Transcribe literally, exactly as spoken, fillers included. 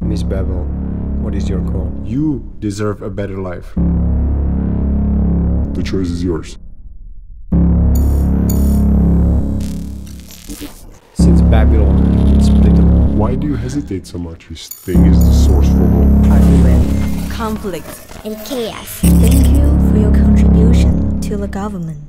Miss Babel, what is your call? You deserve a better life. The choice is yours. Since Babylon is split up, why do you hesitate so much? This thing is the source for all argument, conflict, and chaos. Thank you for your contribution to the government.